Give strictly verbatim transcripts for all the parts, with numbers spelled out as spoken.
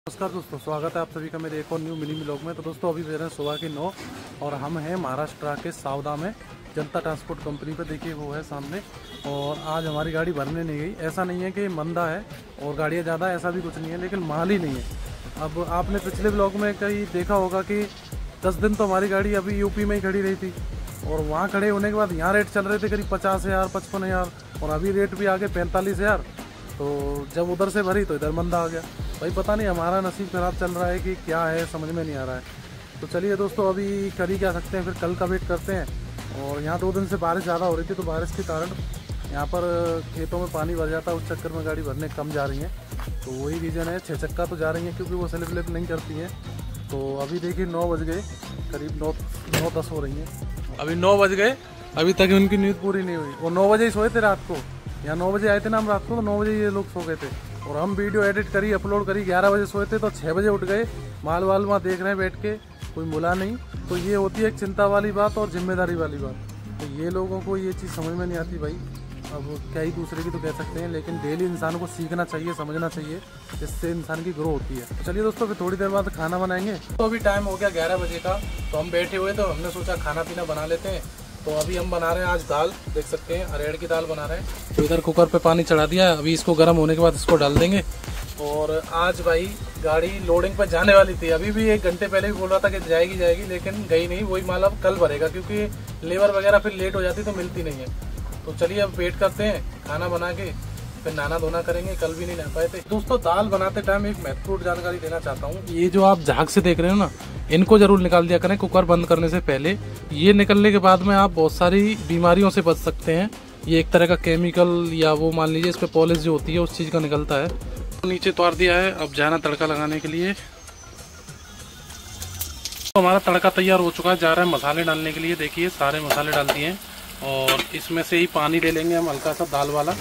नमस्कार दोस्तों, स्वागत है आप सभी का मेरे एक और न्यू मिनी ब्लॉग में। तो दोस्तों अभी बज रहे हैं सुबह के नौ और हम हैं महाराष्ट्र के सावदा में जनता ट्रांसपोर्ट कंपनी पे। देखिए वो है सामने। और आज हमारी गाड़ी भरने नहीं गई। ऐसा नहीं है कि मंदा है और गाड़ियाँ ज़्यादा, ऐसा भी कुछ नहीं है, लेकिन माल ही नहीं है। अब आपने पिछले ब्लॉग में कहीं देखा होगा कि दस दिन तो हमारी गाड़ी अभी यूपी में ही खड़ी रही थी और वहाँ खड़े होने के बाद यहाँ रेट चल रहे थे करीब पचास हज़ार पचपन हज़ार और अभी रेट भी आगे पैंतालीस हज़ार। तो जब उधर से भरी तो इधर मंदा आ गया। भाई पता नहीं हमारा नसीब खराब चल रहा है कि क्या है, समझ में नहीं आ रहा है। तो चलिए दोस्तों, अभी कर ही क्या सकते हैं, फिर कल का वेट करते हैं। और यहाँ दो दिन से बारिश ज़्यादा हो रही थी, तो बारिश के कारण यहाँ पर खेतों में पानी भर जाता है, उस चक्कर में गाड़ी भरने कम जा रही है। तो वही रीज़न है। छः चक्का तो जा रही हैं क्योंकि वो स्लिप विलिप नहीं करती हैं। तो अभी देखिए नौ बज गए, करीब नौ नौ दस हो रही हैं। अभी नौ बज गए, अभी तक उनकी नींद पूरी नहीं हुई। वो नौ बजे ही सोए थे रात को। यहाँ नौ बजे आए थे ना हम रात को, तो नौ बजे ये लोग सो गए थे और हम वीडियो एडिट करी अपलोड करी ग्यारह बजे सोए थे, तो छः बजे उठ गए। माल वाल वहाँ देख रहे हैं बैठ के, कोई मुला नहीं। तो ये होती है एक चिंता वाली बात और जिम्मेदारी वाली बात। तो ये लोगों को ये चीज़ समझ में नहीं आती भाई। अब क्या ही दूसरे की तो कह सकते हैं, लेकिन डेली इंसान को सीखना चाहिए, समझना चाहिए, जिससे इंसान की ग्रो होती है। तो चलिए दोस्तों, फिर थोड़ी देर बाद खाना बनाएंगे। तो अभी टाइम हो गया ग्यारह बजे का, तो हम बैठे हुए तो हमने सोचा खाना पीना बना लेते हैं। तो अभी हम बना रहे हैं आज दाल, देख सकते हैं अरहर की दाल बना रहे हैं। तो इधर कुकर पे पानी चढ़ा दिया है, अभी इसको गर्म होने के बाद इसको डाल देंगे। और आज भाई गाड़ी लोडिंग पर जाने वाली थी, अभी भी एक घंटे पहले भी बोल रहा था कि जाएगी जाएगी, लेकिन गई नहीं। वही माल अब कल भरेगा क्योंकि लेबर वगैरह फिर लेट हो जाती तो मिलती नहीं है। तो चलिए अब वेट करते हैं, खाना बना के फिर नहाना धोना करेंगे। कल भी नहीं नहा पाए थे। दोस्तों दाल बनाते टाइम एक महत्वपूर्ण जानकारी देना चाहता हूँ। ये जो आप झाग से देख रहे हो ना, इनको जरूर निकाल दिया करें कुकर बंद करने से पहले। ये निकलने के बाद में आप बहुत सारी बीमारियों से बच सकते हैं। ये एक तरह का केमिकल या वो मान लीजिए इस पे पॉलिश जो होती है उस चीज़ का निकलता है। तो नीचे उतार दिया है, अब जाना तड़का लगाने के लिए। तो हमारा तड़का तैयार हो चुका है, जा रहा है मसाले डालने के लिए। देखिए सारे मसाले डाल दिए हैं और इसमें से ही पानी ले लेंगे हम हल्का सा दाल वाला।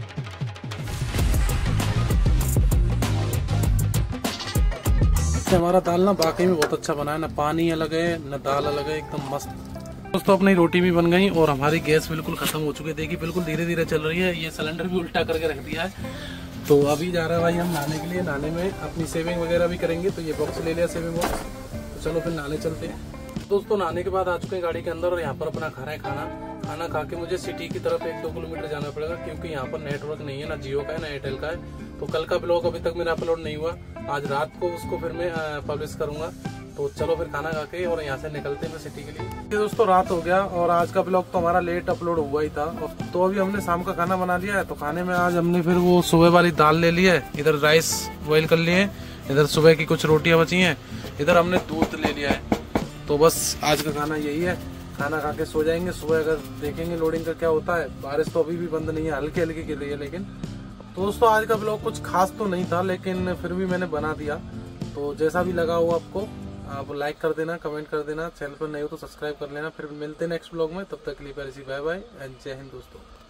हमारा दाल ना वाकई में बहुत अच्छा बना है, ना पानी अलग है ना दाल अलग है, एकदम मस्त। दोस्तों अपनी रोटी भी बन गई और हमारी गैस बिल्कुल खत्म हो चुकी है। देखिए बिल्कुल धीरे धीरे चल रही है। ये सिलेंडर भी उल्टा करके रख दिया है। तो अभी जा रहा है भाई हम नहाने के लिए। नहाने में अपनी सेविंग वगैरह भी करेंगे। तो ये बॉक्स ले लिया सेविंग बॉक्स। तो चलो फिर नहाने चलते हैं। दोस्तों नहाने के बाद आ चुके हैं गाड़ी के अंदर और यहाँ पर अपना खा रहे हैं खाना। खाना खा के मुझे सिटी की तरफ एक दो किलोमीटर जाना पड़ेगा क्योंकि यहाँ पर नेटवर्क नहीं है, ना जियो का है ना एयरटेल का है। तो कल का ब्लॉग अभी तक मेरा अपलोड नहीं हुआ, आज रात को उसको फिर मैं पब्लिश करूंगा। तो चलो फिर खाना खा के और यहाँ से निकलते हैं सिटी के लिए। दोस्तों रात हो गया और आज का ब्लॉग तो हमारा लेट अपलोड हुआ ही था। तो अभी हमने शाम का खाना बना लिया है। तो खाने में आज हमने फिर वो सुबह वाली दाल ले ली है, इधर राइस बॉईल कर लिए, इधर सुबह की कुछ रोटियां बची हैं, इधर हमने दूध ले लिया है। तो बस आज का खाना यही है। खाना खा के सो जाएंगे। सुबह अगर देखेंगे लोडिंग का क्या होता है। बारिश तो अभी भी बंद नहीं है, हल्की हल्की गिर रही है। लेकिन तो दोस्तों आज का ब्लॉग कुछ खास तो नहीं था, लेकिन फिर भी मैंने बना दिया। तो जैसा भी लगा हो आपको, आप लाइक कर देना, कमेंट कर देना, चैनल पर नए हो तो सब्सक्राइब कर लेना। फिर मिलते हैं नेक्स्ट ब्लॉग में, तब तक के लिए बाय बाय एंड जय हिंद दोस्तों।